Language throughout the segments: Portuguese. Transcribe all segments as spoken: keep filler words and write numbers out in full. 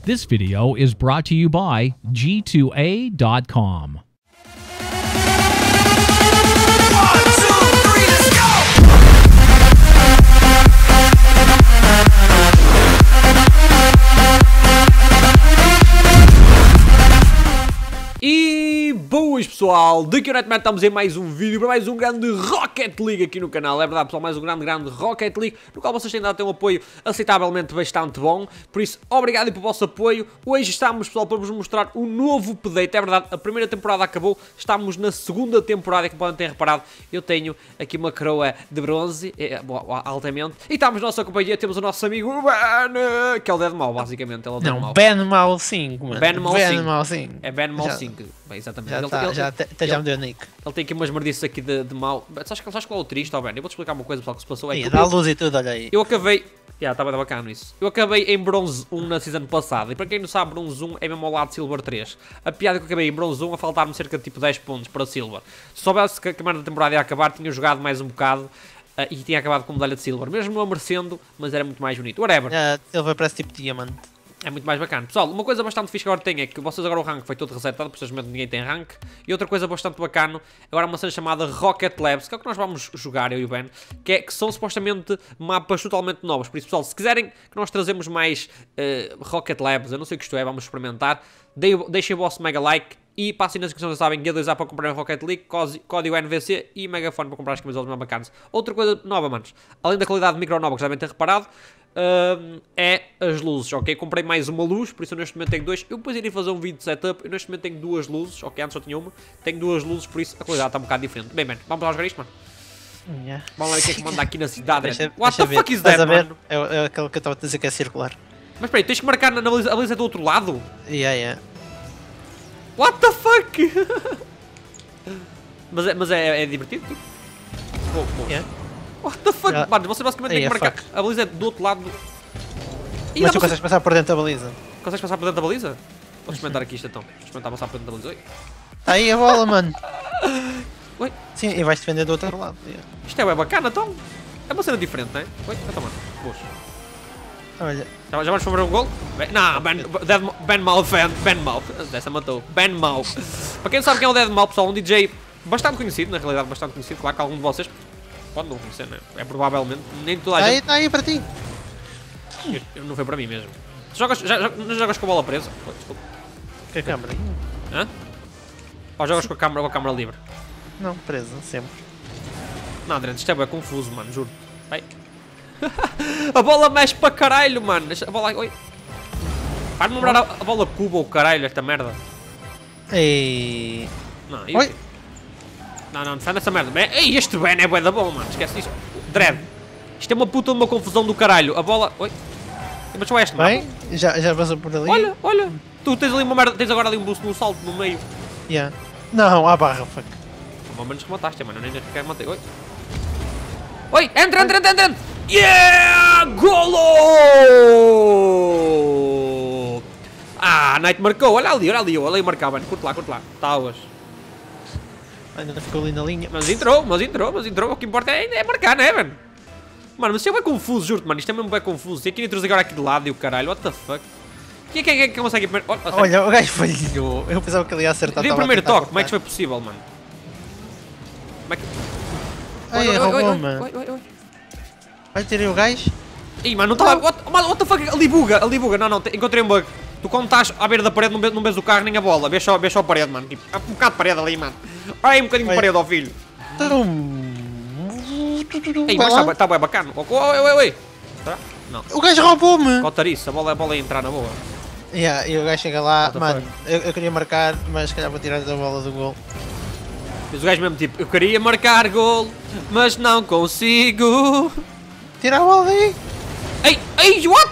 This video is brought to you by G two A dot com. E boas pessoal, daqui ao Netman estamos em mais um vídeo para mais um grande Rocket League aqui no canal. É verdade pessoal, mais um grande, grande Rocket League, no qual vocês têm dado um apoio aceitavelmente bastante bom. Por isso, obrigado pelo vosso apoio. Hoje estamos pessoal para vos mostrar o novo update. É verdade, a primeira temporada acabou, estamos na segunda temporada, que podem ter reparado. Eu tenho aqui uma coroa de bronze, é, bom, altamente. E estamos na nossa companhia, temos o nosso amigo Ben, que é o Deadmau basicamente. Ele é o Não, Benmal cinco, mano. Benmal cinco. É Benmal cinco. Bem, exatamente. Já, ele, tá, ele, já, ele, até já me deu nick. Ele tem aqui umas merdices aqui de, de mal. Sabes, sabes qual é o triste, oh Ben? Eu vou-te explicar uma coisa, pessoal, que se passou. É Ih, que dá eu, luz e tudo, olha aí. eu acabei... Já, estava bacana isso. Eu acabei em bronze um na season passada. E para quem não sabe, bronze um é mesmo ao lado de silver três. A piada é que eu acabei em bronze um a faltar-me cerca de tipo dez pontos para silver. Se soubesse que a merda da temporada ia acabar, tinha jogado mais um bocado. Uh, e tinha acabado com medalha de silver. Mesmo não merecendo, mas era muito mais bonito. Whatever. Uh, silver parece tipo diamante. É muito mais bacana. Pessoal, uma coisa bastante fixe que agora tem é que vocês agora o rank foi todo resetado, precisamente ninguém tem rank. E outra coisa bastante bacana, agora uma cena chamada Rocket Labs, que é o que nós vamos jogar, eu e o Ben, que, é, que são supostamente mapas totalmente novos. Por isso, pessoal, se quiserem que nós trazemos mais uh, Rocket Labs, eu não sei o que isto é, vamos experimentar, deixem o vosso mega like e passem na descrição, já sabem, G dois A para comprar a Rocket League, código N V C e Megafone para comprar as camisolas mais bacanas. Outra coisa nova, manos, além da qualidade de micro nova, que já devem ter reparado, Uh, é as luzes, ok? Comprei mais uma luz, por isso eu neste momento tenho dois. Eu depois irei fazer um vídeo de setup. Eu neste momento tenho duas luzes, ok? Antes só tinha uma. Tenho duas luzes, por isso a qualidade está um bocado diferente. Bem, man, vamos lá jogar isto, mano. Yeah. Vamos lá ver o que é que manda aqui na cidade. Deixa, What deixa the fuck ver. is that, Estás a ver? mano? É, é aquele que eu estava a dizer que é circular. Mas espera aí, tens que marcar na, na baliza, a baliza é do outro lado? Yeah, yeah. What the fuck? mas é, mas é, é divertido, tipo? Pô, pô. Yeah. What the fuck? Yeah. Mano, você basicamente tem Yeah, que marcar. fuck. A baliza é do outro lado. E Mas tu você... consegues passar por dentro da baliza. Consegues passar por dentro da baliza? Vou experimentar aqui isto então. Vou experimentar passar por dentro da baliza. Oi. Tá aí a bola, mano. Oi. Sim, e vais defender do outro lado. Yeah. Isto é bem bacana, então. É uma cena diferente, não é? Oi, então mano. Boas. Olha. Já, já vamos fazer um gol? Ben, não, Ben, Dead, Ben Mouth, Ben Mouth. Dessa matou. Ben Mouth. Para quem não sabe quem é o Dead Mouth, pessoal, um D J bastante conhecido, na realidade bastante conhecido. Claro que algum de vocês pode não conhecer, não é? É provavelmente. Nem toda a Tá aí, gente. tá aí para ti. Eu, eu não foi para mim mesmo. Jogas, já, já, não jogas com a bola presa? Oh, desculpa. Que a câmera? Hã? Ou jogas com a câmera, com a câmera livre? Não, presa, sempre. Não, André, isto é bem confuso, mano, juro. Vai. A bola mexe para caralho, mano. A bola... Oi. Faz-me lembrar a, a bola cuba ou caralho, esta merda. Ei. Não, eu... Oi. Não, não, defende essa merda. Ei, este Ben é bué da bom, mano. Esquece isso. Dread. Isto é uma puta de uma confusão do caralho. A bola... Oi. Mas só este, Bem, já, já passou por ali. Olha, olha. Tu tens ali uma merda... Tens agora ali um boost no salto no meio. Yeah. Não, à barra, fuck. Pelo menos remataste, mano. Eu nem quero manter. Oi. Oi, entra, entra, entra, entra. Yeah! Golo! Ah, Knight marcou. Olha ali, olha ali. Olha ali marcar, mano. Curte lá, curte lá. Tauas. Ainda ficou ali na linha. Mas entrou, mas entrou, mas entrou. O que importa é, é marcar, não é, mano? Mano, mas isto é bem confuso, juro-te, mano. Isto é mesmo bem confuso. Tem que introduzir agora aqui de lado e o caralho. What the fuck? Quem é que, é que consegue... Olha, olha, o gajo falhou. Eu pensava que ele ia acertar. Dei o primeiro toque. Como é que isto foi possível, mano? Como é que... Ai, oi, roubou, oi, oi, mano. oi, oi, oi. Vai ter o gajo? Ih, mano, não estava... What, mano, what the fuck? Ali buga, ali buga. Não, não, encontrei um bug. Tu quando estás à beira da parede não vês, não vês o carro nem a bola. Vês só, vês só a parede, mano. Tipo, há um bocado de parede ali, mano. Olha aí um bocadinho de parede, ó filho. Então... Ei, mas está bem bacana. Oi, oi, oi. Tá? Não. O gajo roubou-me. Cotarice, a bola, a bola ia entrar na boa. Yeah, e o gajo chega lá, What the mano, eu, eu queria marcar, mas se calhar vou tirar da bola do gol. Mas o gajo mesmo tipo, eu queria marcar gol, mas não consigo. Tira a bola daí. Ei, ei, what?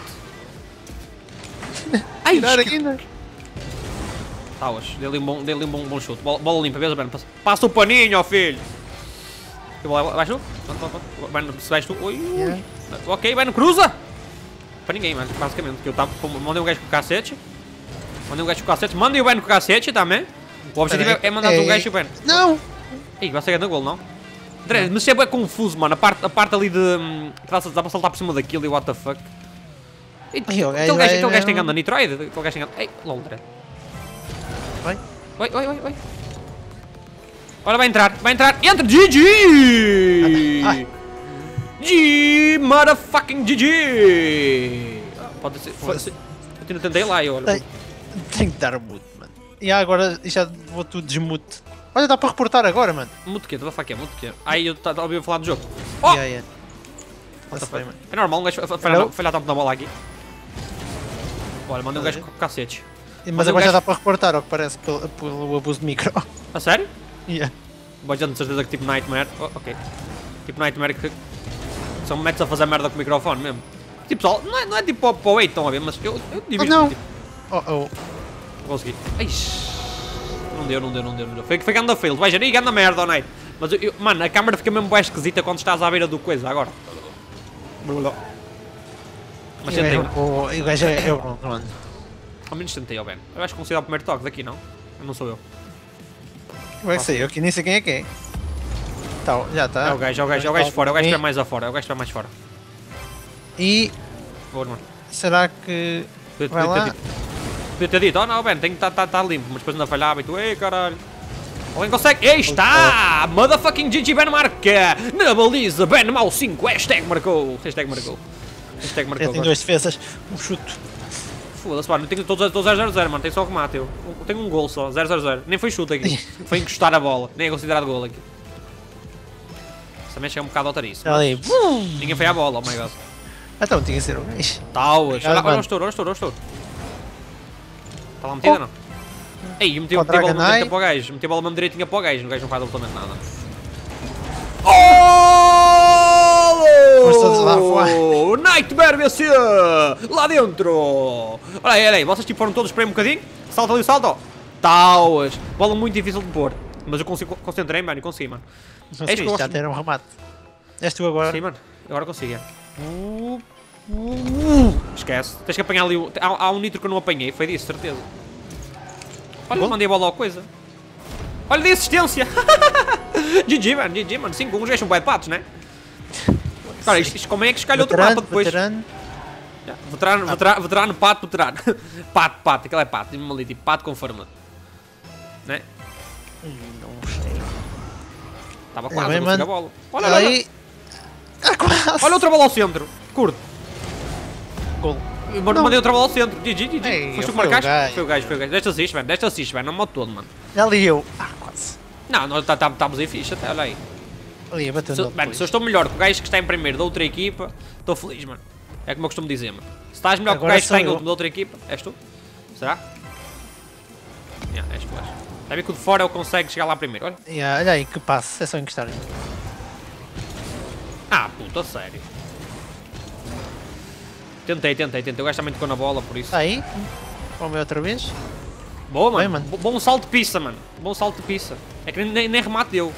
Ai, Tirar esque... ainda. Tauas, dei-lhe um bom, dei-lhe um bom, bom chute. Bola, bola limpa, vês, Ben? Passa, passa o paninho, ó filho. Que bola, vais tu? Ben, se vais tu, oi, Yeah. Ok, Ben, cruza. Para ninguém, mas basicamente, que eu tava, mandei um gajo com o cacete. Mandei um gajo com o cacete, mandei o Ben com o cacete também. O objetivo é, é mandar um gajo e o Ben. Não! Ei, vai ser grande gol, não? André, mas isso é bem confuso, mano. A parte, a parte ali de... Hum, dá para saltar por cima daquilo e what the fuck. E, Ai, o gajo aquele gajo, vai aquele gajo tem mesmo. ganda Nitroid. Aquele gajo tem ganda... Ei, lol, Dredd. Vai. Oi, oi, oi, oi. Olha, vai entrar, vai entrar. Entra, G G! Ai. G, motherfucking G G! Ah, pode ser, pode ser. Eu ainda tentei lá e olha. Tem, tem que dar mute, mano. E agora já vou tudo desmute. Olha, dá para reportar agora, mano. Mute que? What the fuck é? Mute que? Ai, eu estava a ouvir falar do jogo. Oh! Yeah, yeah. What the Está fuck? bem, mano. É normal um gajo falhar, Hello? falhar tanto na bola aqui. Olha, mandei um gajo com cacetes. Mas Mas o agora já gajo- dá para reportar, ao que parece, pelo, pelo abuso de micro. A sério? Yeah. Vou já de certeza que tipo Nightmare. Oh, ok. Tipo Nightmare que são metes a fazer merda com o microfone mesmo. Tipo, pessoal, não é, não é tipo para para o oito, estão a ver, mas eu, eu Oh, divido. não. Tipo, Oh, oh. consegui. Aish. Não deu, não deu, não deu, não deu. Foi, foi ganda fail. Veja, nem ganda merda, não é? Mas, eu, eu- mano, a câmera fica mesmo bem esquisita quando estás à beira do coisa, agora. Mas E o tentei. gajo- o- e o gajo é eu, mano. Ao menos tentei, ó, Ben. Eu acho que consigo dar o primeiro toque daqui, não? Eu não sou eu. Como é que sei? Eu que nem sei quem é quem. Tá, já está. É o gajo, é o gajo, é o gajo fora. É o gajo que vai mais afora. É o gajo que vai mais fora. E Boa, mano. será que Podia vai podia ter lá? dito. Podia ter dito, oh não, Ben, tem que estar tá, tá limpo. Mas depois ainda falhava e tu, ei caralho. Alguém consegue? Ei, está! Motherfucking G G Ben marca! Na baliza, Ben Mau cinco, hashtag marcou. Hashtag marcou. Hashtag marcou. Eu tenho agora. duas defesas, um chute. Foda-se, mano, eu tenho estou zero zero zero, mano, tem só remate eu. Eu tenho um gol só, zero zero zero. Nem foi chute aqui. Foi encostar a bola, nem é considerado gol aqui. Isso também chega um bocado altariço. Olha aí. Bum! Ninguém foi à bola, oh my god. Então tinha que ser o gajo. Tauas, olha, olha mano. o estouro, olha o estouro, olha o estouro. Está lá metida, Oh. não? Ei, eu meti, Oh, meti a bola mesmo Dragonite. direitinha para o gajo, meti a bola mesmo direitinha para o gajo, o gajo não faz absolutamente nada. Vamos todos lá fora. Oh! Nightmare V C! Lá dentro! Olha aí, olha aí, vocês tipo foram todos para aí um bocadinho? Salta ali, salta! Tauas! Bola muito difícil de pôr, mas eu consigo, concentrei, mano, e consegui, mano. Não É isso sei, que eu já gosto. ter um remate. És tu agora. Sim, mano, agora consigo, é. Uh, uh, uh. Esquece, tens que apanhar ali, o- há, há um nitro que eu não apanhei, foi disso, certeza. Olha, Gol? mandei a bola ao coisa. Olha de assistência! G G, mano, G G, mano, cinco um, os gajos são bué de patos, né? Cara, isto, isto como é que escolhe outro Veterano, mapa depois? veterano. Já, Veterano, veterano, veterano, pato, veterano. Pato, pato, aquele é pato, diz-me ali, tipo, pato com forma. Né? Hum, Não sei. Estava É quase, bem, eu consigo mano. a bola. Olha, Olha olha, aí. Ah, quase. olha outra bola ao centro, curto. Gol. Eu Não. mandei outra bola ao centro, G G, G G. Ei, Foste tu que foi o marcaste? gajo. Foi o gajo, foi o gajo. Desta assiste, velho, desta assiste, velho, não modo todo, mano. Ali eu. Ah, quase. Não, nós tá- tá- estamos aí fixe até, olha aí. Ali, bateu Se, no mano, se eu estou melhor que o gajo que está em primeiro da outra equipa, estou feliz, mano. É como eu costumo dizer, mano. Se estás melhor que o Agora gajo que está sou em eu. último da outra equipa, és tu? Será? Yeah, és tu, és. Está a ver que o de fora ele consegue chegar lá primeiro, olha. Yeah, olha aí, que passe. É só encostar. Ah, puta, sério. Tentei, tentei, tentei. O gajo também tocou na bola, por isso. Está aí. Vamos ver outra vez. Boa, mano. Bem, mano. Bo- Bom salto de pista, mano. Bom salto de pista. É que nem, nem remate deu.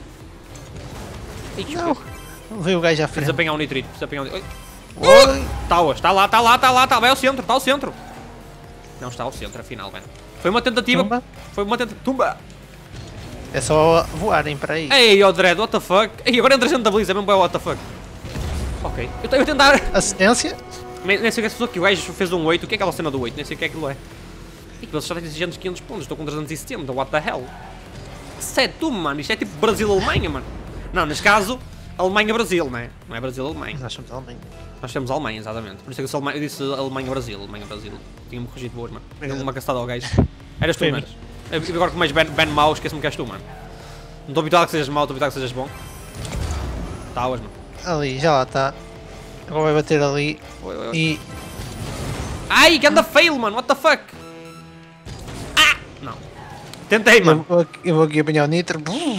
Ih, Não. Veio o gajo à Preciso frente. apanhar um nitrito, preciso apanhar um nitrito. Oi. Está hoje, está lá, está lá, está lá, está. Vai ao centro, está ao centro. Não está ao centro, afinal, velho. Foi uma tentativa. Tumba. Foi uma tentativa. Tumba! É só voarem para aí. Ei, ó Dredd, what the fuck? Ei, agora entra gente da Blizz, é mesmo bué, what the fuck? Ok. Eu te- eu tentar. Assistência. Nem, nem sei o que é que se passou aqui. O gajo fez um oito. O que é aquela cena do oito? Nem sei o que é aquilo é. E que eles já têm exigentes quinhentos pontos. Estou com trezentos e setenta. What the hell? Isso é tu, mano. Isto é tipo Brasil-Alemanha, mano. Não, neste caso, Alemanha-Brasil, não é? Não é Brasil-Alemanha. Nós somos Alemanha. Nós temos Alemanha, exatamente. Por isso é que eu, disse Alemanha- eu disse Alemanha-Brasil. Alemanha-Brasil. Tinha-me corrigido boas, mano. Tinha-me uma castada ao gajo. Eras tu, Foi a não eras? Eu- Agora que mais Ben, ben mau, esquece-me que és tu, mano. Não estou habituado a que sejas mau, estou habituado a que sejas bom. Táuas, mano. Ali, já lá está. Agora vai bater ali. Oi, oi, oi. E. Ai, que anda fail, mano. What the fuck? Ah! Não. Tentei, Eu mano. vou, aqui- eu vou aqui apanhar o nitro.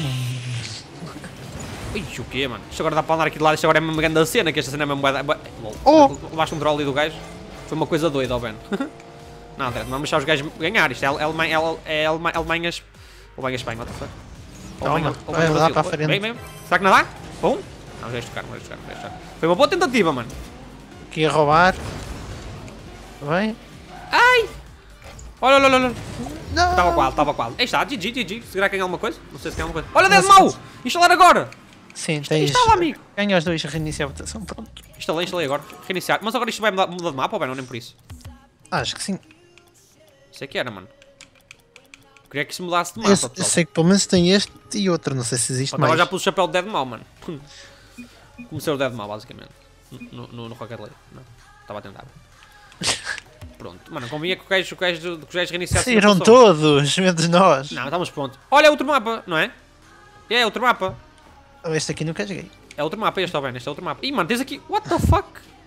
Ui, o quê, mano? Isto agora dá para andar aqui de lado. Isto agora é mesmo uma grande cena, que esta cena é mesmo... bué da- bué- Lol. Oh! Levaste um troll ali do gajo. Foi uma coisa doida, ó Ben. Não, André, não vamos deixar os gajos ganhar. Isto é Alemanha... É Alemanha... Alemanhas... Alemanha, Espanha, what the fuck? Calma, Alemanha- vai Alemanha, lá Brasil. para a frente. Bem, bem. Será que não dá? Bom? Não, os gajos tocaram, os gajos tocaram, os gajos tocaram. Foi uma boa tentativa, mano. Aqui a roubar. Bem. Ai! Olha, olha, olha, olha. Não! Estava quase, estava quase. Aí está, G G, G G. Será que ganha alguma coisa? Não sei se ganha alguma coisa. Olha, Não Dead sei Mau! se- Instalar agora! Sim, tens. Instala, amigo. Ganha os dois, reiniciar a votação. Pronto. Instalei, instalei agora. Reiniciar. Mas agora isto vai mudar, mudar de mapa ou bem? Não, nem por isso. Acho que sim. Isso é que era, mano. Queria que isso mudasse de mapa, Eu, eu pessoal. sei que pelo menos tem este e outro, não sei se existe Agora mais. já pus o chapéu de Deadmau, mano. Comecei o Deadmau, basicamente. No, no, no Rocket League. Não, estava a tentar. Pronto. Mano, convinha que o gajo, o gajo, que o gajo reiniciasse. a Saíram votação. todos, menos nós. Não, estamos prontos. Olha, é outro mapa, não é? É, outro mapa. Oh, este aqui nunca joguei. É outro mapa, este está bem, este é outro mapa. Ih, mano, tens aqui. What the fuck?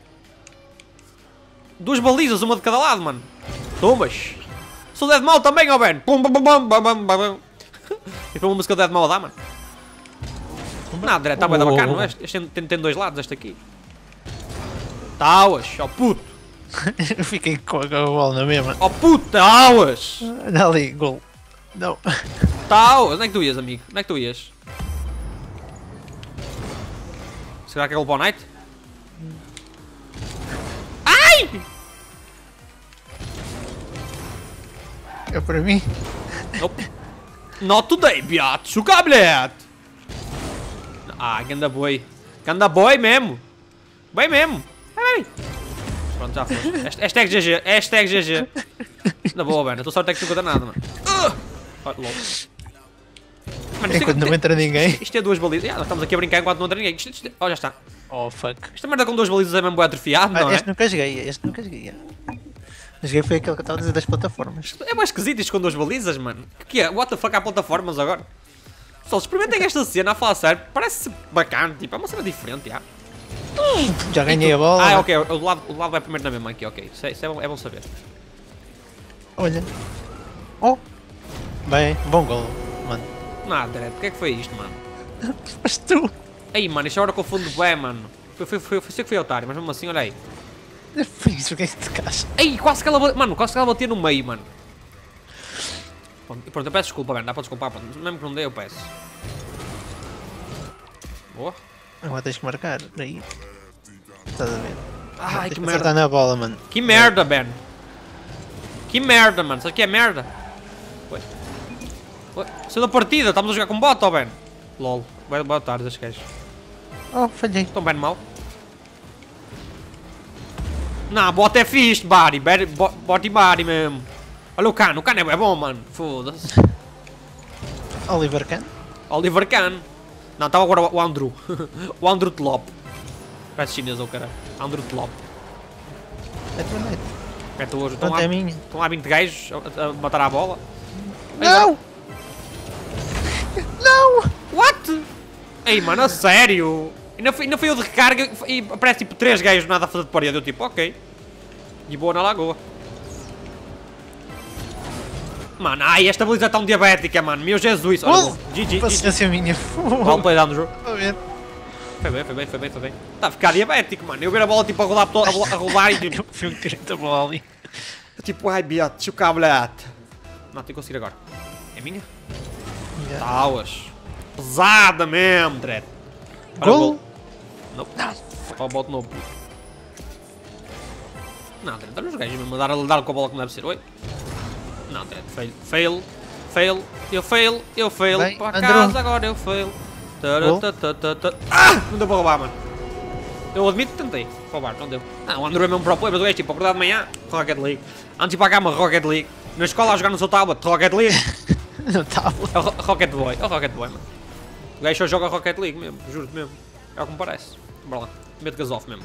Duas balizas, uma de cada lado, mano. Tomas. Sou Deadmau também, ó, Ben. Pum, pum, pum, pum, pum, pum, pum. E para uma música do Deadmau a dar, mano. Não, direto, está bem da bacana, não é? Este, este tem, tem dois lados, este aqui. Tauas, ó puto. Eu fiquei com a bola na mesma. Ó puto, tauas. Olha ali, gol. Não. Tauas. Onde é que tu ias, amigo? Onde é que tu ias? Será que é o Ball Knight? Ai! É para mim. Nope. Not today, biatch. O cablet. Ah, ganda boi. Ganda boi mesmo. Bem mesmo. Vai, vai. Pronto, já foi. Hasht- Hashtag G G. Hashtag G G. Na boa, Ben. A tua sorte é que não conta nada, mano. Uh! Oh, lol. Mano, isto, Enquanto é, não entra ninguém. isto é duas balizas. Ah, nós estamos aqui a brincar enquanto não entra ninguém. Isto, isto, oh, já está. Oh fuck. Esta merda com duas balizas é mesmo bué atrofiado, Ah, não é? este nunca joguei, este nunca joguei. Joguei foi aquele que eu estava a dizer das plataformas. É mais esquisito isto com duas balizas, mano. O que é? What the fuck há plataformas agora? Pessoal, experimentem esta cena a falar sério. Parece bacana, tipo, é uma cena diferente, já. Já ganhei a bola. Ah, ok, o do lado, o do lado vai primeiro na mesma aqui, ok. Isso é, isso é, bom, é bom saber. Olha. Oh. Bem, bom gol, mano. Nada, direto, o que é que foi isto, mano? Mas tu. Ei, mano, isto é hora que eu fundo bem, mano. Foi, foi, foi, foi, sei que foi otário, mas mesmo assim, olha aí. Fiz, o que é que te caixa? Ei, quase que ela, ba- mano, quase que ela batia no meio, mano. Pronto, pronto, eu peço desculpa, mano, dá para desculpar, pronto. Mesmo que não dê, eu peço. Boa. Agora tens que marcar, aí. Estás a ver? Ai, Tens que que merda. acertar na bola, mano. Que merda, Ben. Que merda, mano. Sabe o que é merda? Ué. Ué. Saiu da partida. Estamos a jogar com bot, ó, Ben. Lol. Vai boa tarde, estes gajos. Oh, falhei. Estão bem mal. Não, bot é fixe, Bari. Bari- bo- Bot e Bari mesmo. Olha o Cano. O Cano é bué bom, mano. Foda-se. Oliver Kahn. Oliver Kahn. Não, estava agora o Andrew. O Andrew Tlop. Parece chinês, ou cara. Andrew Tlop. É tua noite. É tu hoje. Estão Pronto, lá, é minha. estão lá vinte gajos a, a matar a bola. Ei, Não! Não! What? Ei, mano, a sério? Ainda foi, ainda foi eu de recarga e aparece tipo três gajos nada a fazer de parede. Eu tipo, ok. De boa na lagoa. Mano, ai, esta baliza é tão diabética, mano. Meu Jesus. Olha, Oh, gol. G G, G G. paciência minha. Vale play down no jogo. Estou a ver. Foi bem, foi bem, foi bem, foi bem. Está a ficar diabético, mano. Eu ver a bola tipo a rolar, a rolar, a rolar e tipo, Eu fui um direito a bola ali. tipo, ai, biate, o cabelete. Não, tenho que conseguir agora. É minha? Já. Tauas. Pesada mesmo, Dredd. Olha o Gol? gol. Não. Ó, bote novo. Não, Dredd, olha os gajos mesmo a dar, a dar com a bola como deve ser. Oi. Não, Dredd, fail. Fail. Fail. Eu fail. Eu fail. Bem, Para Andrew. casa agora eu fail. Gol. Taratatatatata. Ah! Não deu para roubar, mano. Eu admito que tentei roubar, não deu. Não, o Andrew é mesmo pro player, mas o gajo tipo, acordar de manhã, Rocket League. Antes de ir para a cama, Rocket League. Na escola a jogar no seu tablet, Rocket League. Não estava. É o Ro- Rocket Boy, é o Rocket Boy, mano. O gajo só joga Rocket League mesmo, juro-te mesmo. É o que me parece. Bora lá, meto gás off mesmo.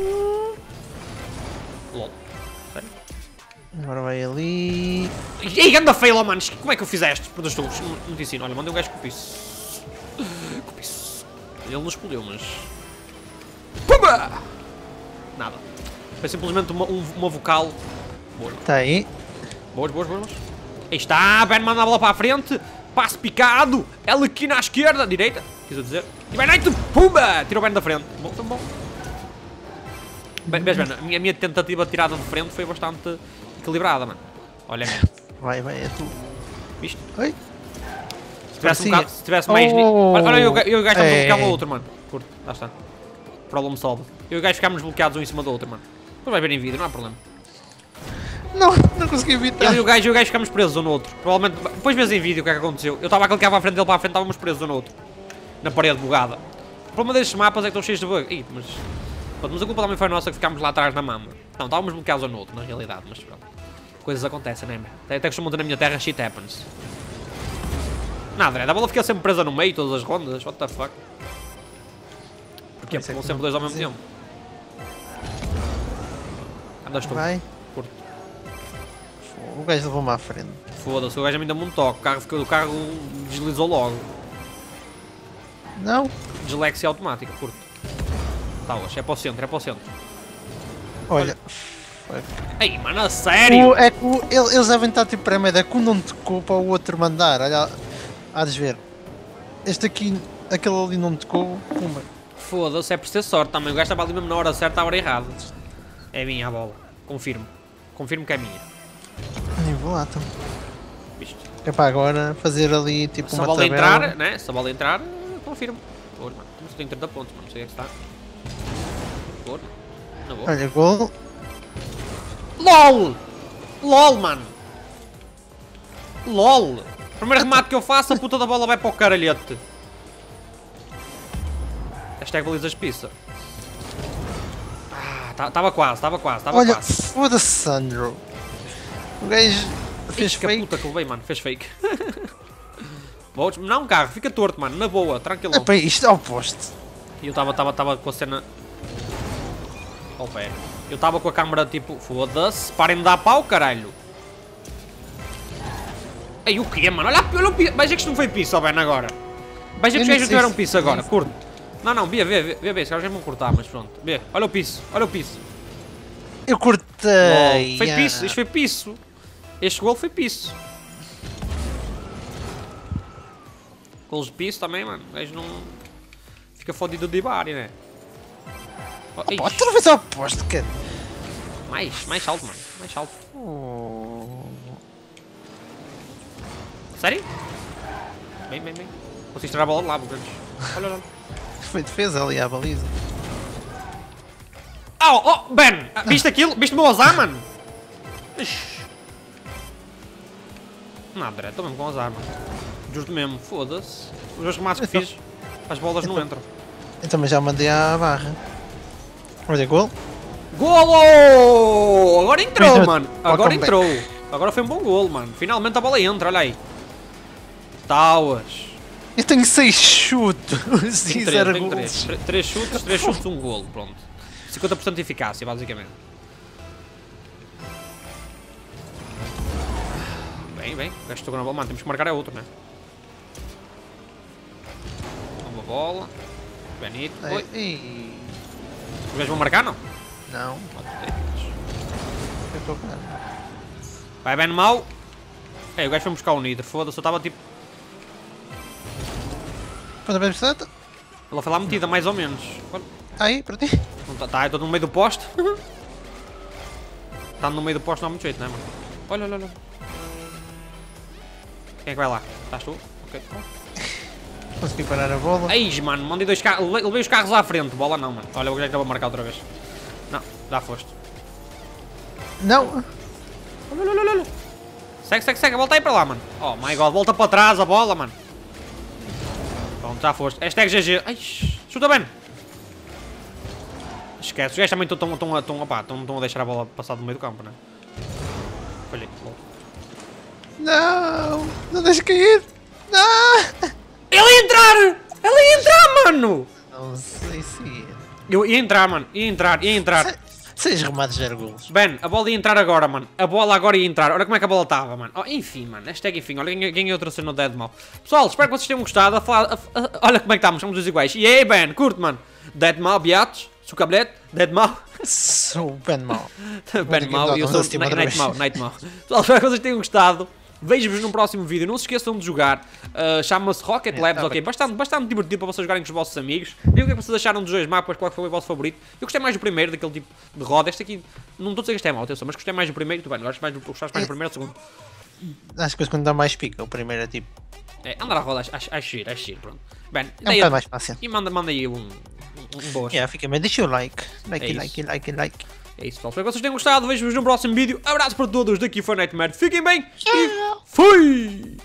Lol. Sério? Agora vai ali. Ei, anda fail, oh, mano. Como é que eu fizeste? Por dois tubos. Não, não te ensino. Olha, mandei um gajo com piso. Com piso. Ele não explodiu, mas. Pumba! Nada. Foi simplesmente uma, um- uma vocal. Boa. Está aí. Boas, boas, boas. Aí está, Ben manda a bola para a frente. Passe picado. Ela aqui na esquerda. Direita, quis eu dizer. E Ben Knight, pumba! Tirou o Ben da frente. Bom, foi bom. Bem, vês, Ben, a minha, a minha tentativa de tirada de frente foi bastante equilibrada, mano. Olha mesmo. Vai, vai, é tu. Viste? Oi? Se tivesse, um Parecia. bocado, se tivesse mais... ni- Oh. Olha, olha, eu, e o gajo estamos a É. bloquear o outro, mano. Curto, lá está. Problem solved. Eu e o gajo ficámos bloqueados um em cima do outro, mano. Depois vai ver em vídeo, não há problema. Não, não consegui evitar. Eu e o gajo, eu e o gajo ficámos presos um no outro. Provavelmente, depois vês em vídeo o que é que aconteceu. Eu estava a clicar para a frente dele para a frente, estávamos presos um no outro. Na parede bugada. problema destes mapas é que estão cheios de bugs. Ih, mas... Pronto, mas a culpa também foi nossa que ficámos lá atrás na mama. Não, estávamos bloqueados ou no outro, na realidade, mas pronto. Coisas acontecem, né, man? Até, até costumo dizer na minha terra, shit happens. Nada, a bola fica sempre presa no meio, todas as rondas, what the fuck? Porquê? Porque vão sempre dois ao mesmo tempo. Andas tu. Vai. Curto. O gajo levou-me à frente. Foda-se, o gajo ainda me um toque, o carro, ficou, o carro deslizou logo. Não. Dislexia automática, curto. Tá, hoje, é para o centro, é para o centro. Olha. Ei, mano, a sério? O, é que o, ele- eles devem estar tipo para a média, que um não tocou para o outro mandar. Olha, há de ver. Este aqui, aquele ali não tocou. Pumba. Foda-se, é por ter sorte também. O gajo estava ali mesmo na hora certa, à hora errada. É minha a bola. Confirmo. Confirmo que é minha. Nem vou lá, então. Visto. É para agora fazer ali tipo Se a uma bola tabela. entrar, né? Se a bola entrar, confirmo. Por, mano. Mas tem trinta pontos, mano. Não sei o que está. Por. Não vou. Olha, gol. LOL! LOL, mano! LOL! Primeiro remate que eu faço, a puta da bola vai para o caralhete. Hashtag balizas pizza. Ah, estava quase, estava quase, estava Olha, quase. foda-se, Sandro. O gajo fez Ixi, que fake. puta que levei, mano. Fez fake. Vou- Não, carro, fica torto, mano. Na boa, tranquilo. Epá, isto é o poste. E eu estava tava, tava com a cena... Ao pé. Eu estava com a câmera tipo... Foda-se, parem de dar pau, caralho. Ei, o quê, mano? Olha, olha o piso. Veja que isto não foi piso, ó, Ben, agora. Veja que os Eu não gajos sei tiveram se- piso agora, curto. Não, não, vê, vê, vê, vê, vê, esses gajos vão cortar, mas pronto. Vê, olha o piso, olha o piso. Eu cortei. Foi ah. piso, isto foi piso. Este gol foi piso. Gols de piso também, mano. O gajo não... Fica fodido de Ibari, né? Oh, Pô, ixi, outra vez ao poste, cara. mais, mais alto, mano. Mais alto. Oh. Sério? Bem, bem, bem. Consegui estourar a bola de lá, Bucanos. Olha, olha. Foi defesa ali à baliza. Oh, oh, Ben! Ah, Viste aquilo? Viste o meu azar, mano? Ixi. Não, direto, estou mesmo com azar, mano. Justo mesmo, foda-se. Os dois remates que fiz, as bolas não entram. Eu também já mandei à barra. Olha, gol. Golo! Agora entrou, Welcome mano. Agora back. entrou. Agora foi um bom golo, mano. Finalmente a bola entra, olha aí. Tauas. Eu tenho seis chutes. Tem e três, zero tem gols. três. Tre- Três chutes, três chutes, um golo, pronto. cinquenta por cento de eficácia, basicamente. Bem, bem. O gajo tocou na bola. Mano, temos que marcar a outro, né? Uma bola. Benito. Oi. Ei, ei. Os gajos vão marcar, não? Não, eu estou cá. Vai bem mal. Ei, o gajo foi buscar o Nitro. Foda-se, eu estava tipo... Ponta bem certa. Ela foi lá metida, mais ou menos. Aí, para ti. Não tá, tá, eu estou no meio do poste. Está no meio do poste não há muito jeito, não é, mano? Olha, olha, olha. Quem é que vai lá? Estás tu? Ok. Consegui parar a bola. Eis, mano, mandei dois carros. Levei, levei os carros à frente. Bola não, mano. Olha, o gajo acabou de marcar outra vez. Não, já foste. Não. Olha, olha, olha, olha. Segue, segue, segue. Volta aí para lá, mano. Oh my god, volta para trás a bola, mano. Pronto, já foste. Hashtag G G. Ai, chuta bem. Esquece, os gajos também estão tão, tão, opá, tão, tão a deixar a bola passar do meio do campo, né? Olha, Não. Não deixes cair. Não. ele ia entrar! Ele ia entrar, mano! Não sei se ia. Eu ia entrar, mano. Ia entrar, ia entrar. Se- Seis remates, zero gols. Ben, a bola ia entrar agora, mano. A bola agora ia entrar. Olha como é que a bola estava, mano. Oh, enfim, mano. Hashtag enfim. Olha, ganhei, ganhei outra cena no Deadmau. Pessoal, espero que vocês tenham gostado. A falar, a, a, olha como é que estamos. Somos os iguais. E aí, Ben, curto, mano. Deadmau, biatos. Sucablete. Deadmau. Sou o Ben Mau. Ben Mau. E eu sou Vamos Night Mau. Night Mau. Pessoal, espero que vocês tenham gostado. Vejo-vos no próximo vídeo. Não se esqueçam de jogar. Uh, Chama-se Rocket É, Labs, tá ok? bem. Bastante, bastante divertido para vocês jogarem com os vossos amigos. Digam o que é que vocês acharam dos dois mapas, qual foi o vosso favorito. Eu gostei mais do primeiro, daquele tipo de roda. Este aqui, não estou a dizer que este é mau, atenção, mas gostei mais do primeiro. Tu bem, gostaste mais do, gostaste mais do primeiro ou do segundo? Acho que quando dá mais pica. O primeiro é tipo. É, andar a roda, acho, acho, acho giro, acho giro, pronto. Bem, É um daí- bocado mais fácil. e manda, manda aí um, um, um boas. Yeah, fica bem. Deixa o like. Like, É like, like, like. É isso, pessoal. Espero que vocês tenham gostado. Vejo-vos no próximo vídeo. Abraço para todos. Daqui foi Nightmare. Fiquem bem. E fui!